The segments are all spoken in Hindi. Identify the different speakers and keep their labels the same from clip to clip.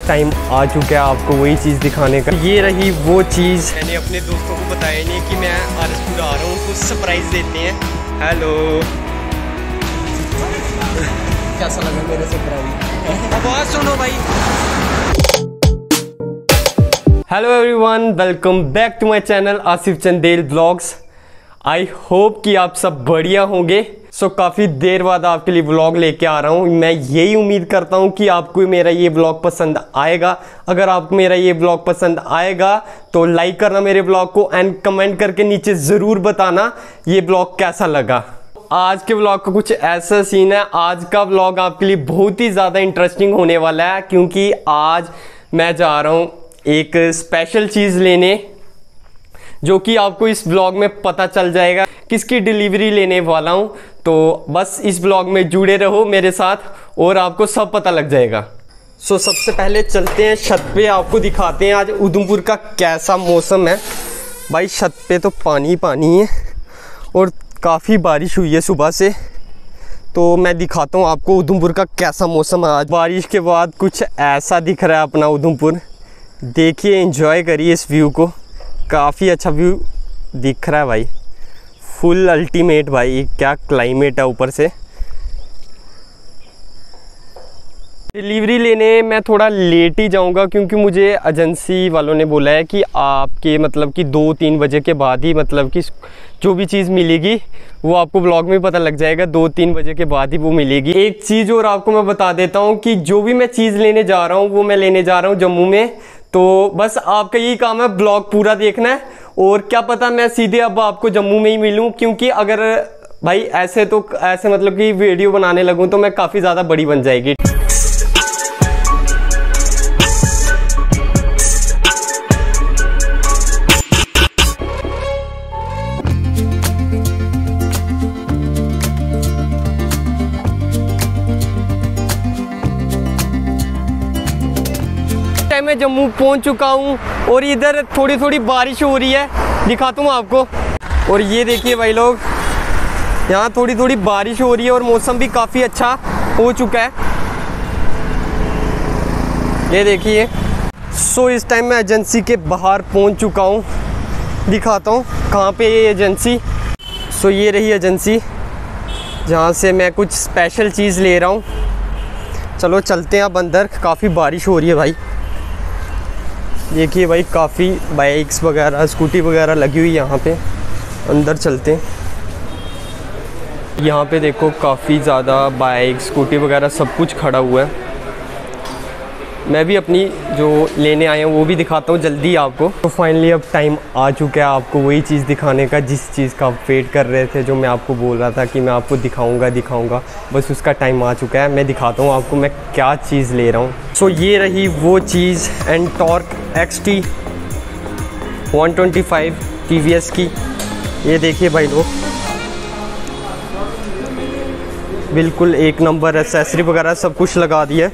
Speaker 1: टाइम आ चुका है आपको वही चीज़ दिखाने का। ये रही वो चीज़, मैंने अपने दोस्तों को बताया नहीं कि मैं आरएसपुर आ रहा हूँ, उनको सरप्राइज़ देते हैं। हेलो,
Speaker 2: कैसा लगा मेरे सरप्राइज?
Speaker 1: आवाज़ सुनो भाई। Hello everyone, welcome back to my channel Asif Chandel vlogs. I hope कि आप सब बढ़िया होंगे। काफ़ी देर बाद आपके लिए व्लॉग लेके आ रहा हूँ। मैं यही उम्मीद करता हूँ कि आपको मेरा ये व्लॉग पसंद आएगा। अगर आपको मेरा ये व्लॉग पसंद आएगा तो लाइक करना मेरे व्लॉग को एंड कमेंट करके नीचे ज़रूर बताना ये व्लॉग कैसा लगा। आज के व्लॉग का कुछ ऐसा सीन है, आज का व्लॉग आपके लिए बहुत ही ज़्यादा इंटरेस्टिंग होने वाला है, क्योंकि आज मैं जा रहा हूँ एक स्पेशल चीज़ लेने, जो कि आपको इस व्लॉग में पता चल जाएगा किसकी डिलीवरी लेने वाला हूं। तो बस इस व्लॉग में जुड़े रहो मेरे साथ और आपको सब पता लग जाएगा। सबसे पहले चलते हैं छत पे, आपको दिखाते हैं आज उधमपुर का कैसा मौसम है। भाई छत पे तो पानी पानी है और काफ़ी बारिश हुई है सुबह से, तो मैं दिखाता हूँ आपको उधमपुर का कैसा मौसम है आज। बारिश के बाद कुछ ऐसा दिख रहा है अपना उधमपुर। देखिए, एंजॉय करिए इस व्यू को, काफ़ी अच्छा व्यू दिख रहा है भाई, फुल अल्टीमेट भाई, क्या क्लाइमेट है ऊपर से। डिलीवरी लेने मैं थोड़ा लेट ही जाऊंगा, क्योंकि मुझे एजेंसी वालों ने बोला है कि आपके मतलब कि 2-3 बजे के बाद ही मतलब कि जो भी चीज़ मिलेगी वो आपको ब्लॉग में पता लग जाएगा, 2-3 बजे के बाद ही वो मिलेगी। एक चीज़ और आपको मैं बता देता हूँ कि जो भी मैं चीज़ लेने जा रहा हूँ वो मैं लेने जा रहा हूँ जम्मू में। तो बस आपका यही काम है ब्लॉग पूरा देखना है, और क्या पता मैं सीधे अब आपको जम्मू में ही मिलूं, क्योंकि अगर भाई ऐसे मतलब कि वीडियो बनाने लगूं तो मैं काफ़ी ज़्यादा बड़ी बन जाएगी। मैं जम्मू पहुंच चुका हूं और इधर थोड़ी थोड़ी बारिश हो रही है, दिखाता हूं आपको। और ये देखिए भाई लोग, यहाँ थोड़ी थोड़ी बारिश हो रही है और मौसम भी काफ़ी अच्छा हो चुका है, ये देखिए। इस टाइम मैं एजेंसी के बाहर पहुंच चुका हूं, दिखाता हूं कहाँ पे ये एजेंसी। ये रही एजेंसी जहाँ से मैं कुछ स्पेशल चीज़ ले रहा हूँ। चलो चलते हैं अब अंदर, काफ़ी बारिश हो रही है भाई। देखिए भाई, काफ़ी बाइक्स वगैरह स्कूटी वगैरह लगी हुई यहाँ पे, अंदर चलते हैं। यहाँ पे देखो काफ़ी ज़्यादा बाइक स्कूटी वगैरह सब कुछ खड़ा हुआ है। मैं भी अपनी जो लेने आया हूँ वो भी दिखाता हूँ जल्दी आपको। तो फाइनली अब टाइम आ चुका है आपको वही चीज़ दिखाने का जिस चीज़ का आप वेट कर रहे थे, जो मैं आपको बोल रहा था कि मैं आपको दिखाऊंगा, बस उसका टाइम आ चुका है। मैं दिखाता हूँ आपको मैं क्या चीज़ ले रहा हूँ। ये रही वो चीज़, एंटॉर्क XT 125 TVS की। ये देखिए भाई लोग, बिल्कुल एक नंबर एक्सेसरी वगैरह सब कुछ लगा दिया।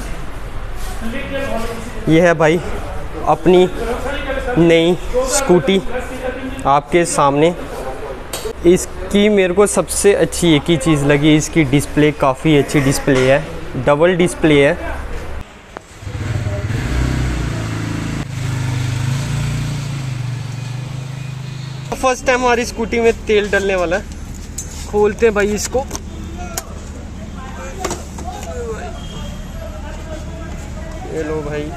Speaker 1: ये है भाई अपनी नई स्कूटी आपके सामने। इसकी मेरे को सबसे अच्छी एक ही चीज़ लगी, इसकी डिस्प्ले काफ़ी अच्छी डिस्प्ले है, डबल डिस्प्ले है। फर्स्ट टाइम हमारी स्कूटी में तेल डलने वाला है। खोलते हैं भाई इसको। ये लो भाई,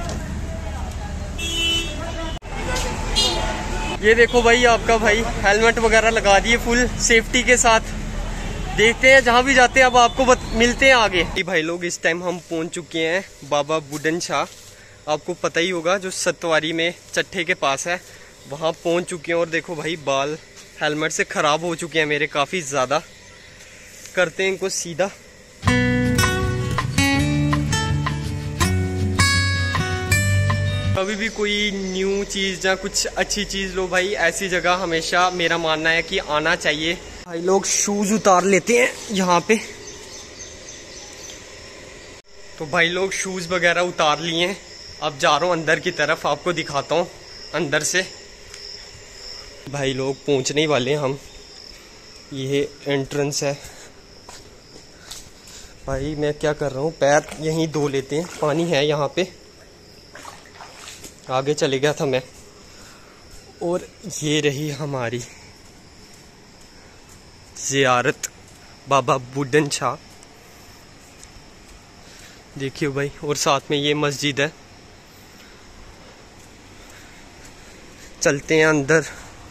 Speaker 1: ये देखो भाई आपका भाई हेलमेट वगैरह लगा दिए फुल सेफ्टी के साथ। देखते हैं जहाँ भी जाते हैं अब आपको मिलते हैं आगे। भाई लोग, इस टाइम हम पहुँच चुके हैं बाबा बुड्ढन शाह, आपको पता ही होगा जो सतवारी में चट्टे के पास है, वहाँ पहुँच चुके हैं। और देखो भाई, बाल हेलमेट से ख़राब हो चुके हैं मेरे काफ़ी ज़्यादा। करते हैं इनको सीधा। कभी भी कोई न्यू चीज़ या कुछ अच्छी चीज़ लो भाई, ऐसी जगह हमेशा मेरा मानना है कि आना चाहिए। भाई लोग शूज़ उतार लेते हैं यहाँ पे। तो भाई लोग शूज़ वगैरह उतार लिए हैं, अब जा रहा हूँ अंदर की तरफ, आपको दिखाता हूँ अंदर से। भाई लोग पहुँचने ही वाले हैं हम, ये एंट्रेंस है। भाई मैं क्या कर रहा हूँ, पैर यहीं धो लेते हैं, पानी है यहाँ पे। आगे चले गया था मैं। और ये रही हमारी ज़ियारत बाबा बुड्ढन शाह, देखिए भाई। और साथ में ये मस्जिद है। चलते हैं अंदर।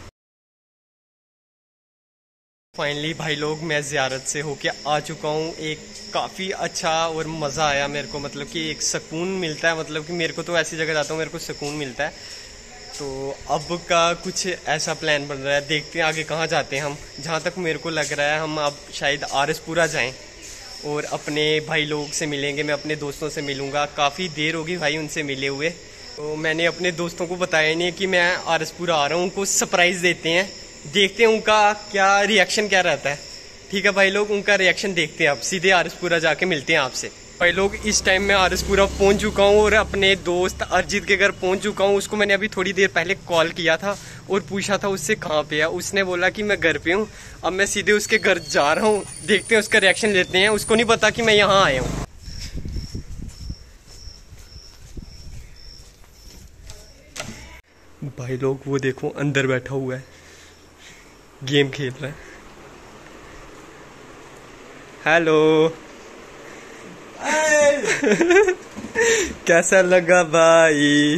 Speaker 1: फाइनली भाई लोग मैं ज़ियारत से होके आ चुका हूँ। एक काफ़ी अच्छा और मज़ा आया मेरे को, मतलब कि एक सुकून मिलता है। मतलब कि मेरे को तो ऐसी जगह जाता हूँ मेरे को सुकून मिलता है। तो अब का कुछ ऐसा प्लान बन रहा है, देखते हैं आगे कहाँ जाते हैं हम। जहाँ तक मेरे को लग रहा है हम अब शायद आरएसपुरा जाएं और अपने भाई लोग से मिलेंगे। मैं अपने दोस्तों से मिलूँगा, काफ़ी देर होगी भाई उनसे मिले हुए। तो मैंने अपने दोस्तों को बताया नहीं कि मैं आरएसपुरा आ रहा हूँ, उनको सरप्राइज़ देते हैं, देखते हैं उनका क्या रिएक्शन क्या रहता है। ठीक है भाई लोग, उनका रिएक्शन देखते हैं। अब सीधे आरएसपुरा जाके मिलते हैं आपसे। भाई लोग इस टाइम मैं आरएसपुरा पहुंच चुका हूं और अपने दोस्त अर्जित के घर पहुंच चुका हूं। उसको मैंने अभी थोड़ी देर पहले कॉल किया था और पूछा था उससे कहाँ पे है। उसने बोला कि मैं घर पे हूँ। अब मैं सीधे उसके घर जा रहा हूँ, देखते हैं उसका रिएक्शन लेते हैं। उसको नहीं पता कि मैं यहाँ आया हूँ। भाई लोग वो देखो अंदर बैठा हुआ है, गेम खेल रहा है। हेलो कैसा लगा भाई?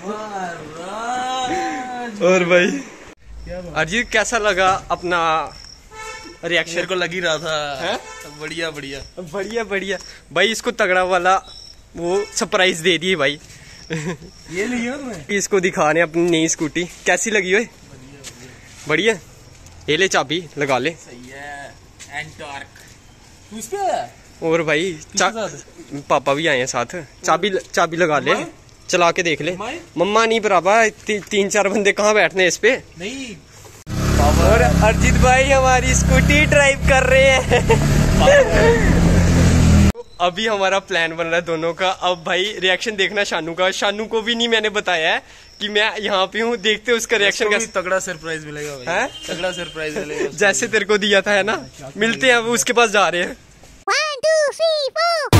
Speaker 1: और भाई अजीत कैसा लगा अपना रिएक्शन?
Speaker 2: मेरे को लग ही रहा था
Speaker 1: है?
Speaker 2: बढ़िया बढ़िया
Speaker 1: बढ़िया बढ़िया भाई। इसको तगड़ा वाला वो सरप्राइज दे दिए भाई।
Speaker 2: ये लिया तुम्हें?
Speaker 1: इसको दिखाने अपनी नई स्कूटी कैसी लगी हुई? बढ़िया। ये ले चाबी लगा ले।
Speaker 2: सही है। एंटॉर्क तू इस पे है?
Speaker 1: और भाई पापा भी आए हैं साथ। चाबी लगा ले, चला के देख ले। मम्मा नहीं बराबर, 3-4 बंदे कहाँ बैठने इस पे
Speaker 2: नहीं।
Speaker 1: और अर्जित भाई हमारी स्कूटी ड्राइव कर रहे हैं। अभी हमारा प्लान बन रहा है दोनों का। अब भाई रिएक्शन देखना शानू का। शानू को भी नहीं मैंने बताया है कि मैं यहाँ पे हूँ, देखते उसका रिएक्शन कैसे।
Speaker 2: तगड़ा सरप्राइज मिलेगा भाई।
Speaker 1: है?
Speaker 2: तगड़ा सरप्राइज मिलेगा
Speaker 1: जैसे तेरे को दिया था, है ना। मिलते हैं, अब उसके पास जा रहे हैं।
Speaker 3: 1 2 3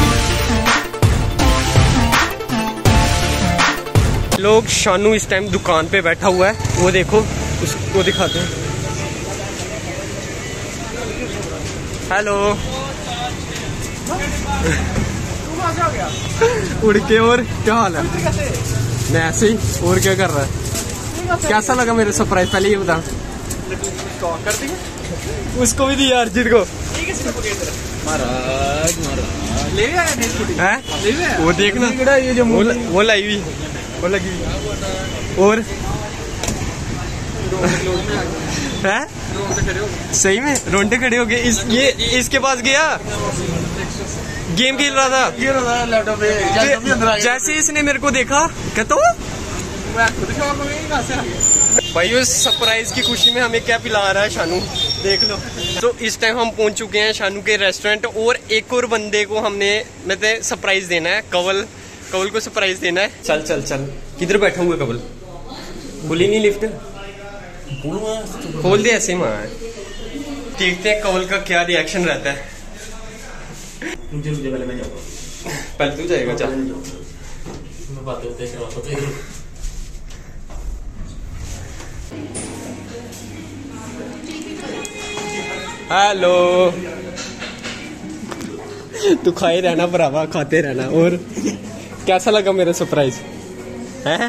Speaker 3: 4
Speaker 1: लोग शानू इस टाइम दुकान पे बैठा हुआ है, वो देखो उसको दिखाते हैं। हेलो उड़ के। और क्या हाल है? मैं ऐसे ही। और क्या कर रहा है? कैसा लगा मेरे सरप्राइज पहले ये बता।
Speaker 2: कर दिया
Speaker 1: उसको भी दिया अर्जित को।
Speaker 2: महाराज ले गया
Speaker 1: है? वो देखना
Speaker 2: ये जो
Speaker 1: वो लाई हुई, वो लगी हुई। और है सही में रोंडे खड़े हो गए। ये इसके पास गया, गेम खेल रहा था
Speaker 2: लैपटॉप पे।
Speaker 1: जैसे इसने मेरे को देखा कहता भाई उस सरप्राइज की खुशी में हमें क्या पिला रहा है शानू, देख लो। तो इस टाइम हम पहुंच चुके हैं शानू के रेस्टोरेंट और एक और बंदे को हमने मतलब सरप्राइज देना है। कवल को सरप्राइज देना है। चल चल चल, किधर बैठा हुआ कवल? खुली नहीं लिफ्ट, खोल दे ऐसे ही। वहाँ देखते हैं कवल का क्या रिएक्शन रहता है।
Speaker 2: पहले मैं जाऊंगा।
Speaker 1: पहले तू जाएगा? चल
Speaker 2: मैं बात करते हैं।
Speaker 1: हेलो तू खाए रहना भरावा, खाते रहना। और कैसा लगा मेरा सरप्राइज है?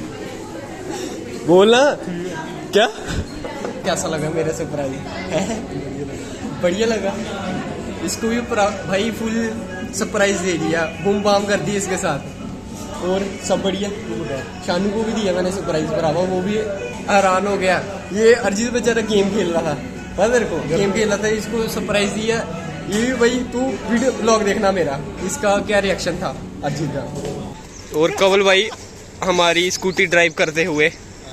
Speaker 1: बोलना क्या कैसा लगा मेरा सरप्राइज है? बढ़िया लगा। इसको भी भाई फुल सरप्राइज दे दिया, बूम बाम कर दी इसके साथ। और सब बढ़िया। शानू को भी दिया मैंने सरप्राइज भरावा, वो भी हैरान हो गया। ये अर्जित बेचारा गेम खेल रहा था, पता मेरे को गेम खेल रहा था, इसको सरप्राइज दिया। ये भी भाई तू वीडियो ब्लॉग देखना मेरा, इसका क्या रिएक्शन था अर्जित का। और कवल भाई हमारी स्कूटी ड्राइव करते हुए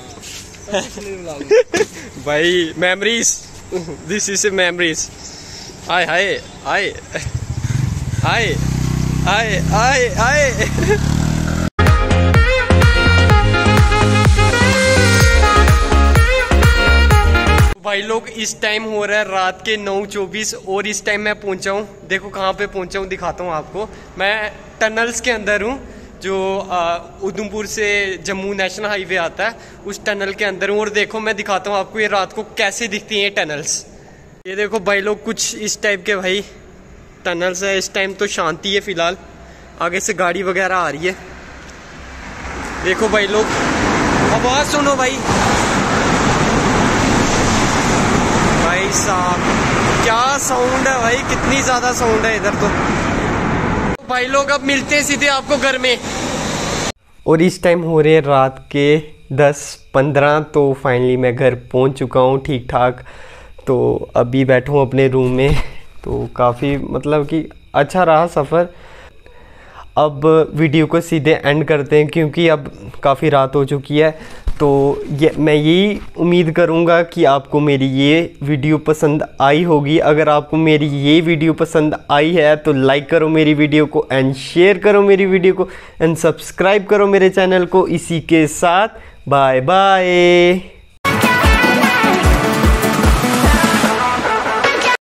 Speaker 1: भाई मेमोरीज, दिस इज मेमोरीज। आए हाय आए आए आए आए आए। भाई लोग इस टाइम हो रहा है रात के 9:24 और इस टाइम मैं पहुंचा हूँ, देखो कहाँ पे पहुंचा हूँ, दिखाता हूँ आपको। मैं टनल्स के अंदर हूँ, जो उधमपुर से जम्मू नेशनल हाईवे आता है, उस टनल के अंदर हूँ। और देखो मैं दिखाता हूँ आपको ये रात को कैसे दिखती हैं टनल्स। ये देखो भाई लोग कुछ इस टाइप के भाई टनल्स है। इस टाइम तो शांति है फिलहाल, आगे से गाड़ी वगैरह आ रही है। देखो भाई लोग, आवाज सुनो भाई, भाई साहब क्या साउंड है भाई, कितनी ज्यादा साउंड है इधर तो। भाई लोग अब मिलते हैं सीधे आपको घर में। और इस टाइम हो रहे हैं रात के 10:15। तो फाइनली मैं घर पहुंच चुका हूं ठीक ठाक। तो अभी बैठा हूं अपने रूम में। तो काफ़ी मतलब कि अच्छा रहा सफ़र। अब वीडियो को सीधे एंड करते हैं क्योंकि अब काफ़ी रात हो चुकी है। तो मैं यही उम्मीद करूंगा कि आपको मेरी ये वीडियो पसंद आई होगी। अगर आपको मेरी ये वीडियो पसंद आई है तो लाइक करो मेरी वीडियो को एंड शेयर करो मेरी वीडियो को एंड सब्सक्राइब करो मेरे चैनल को। इसी के साथ बाय बाय।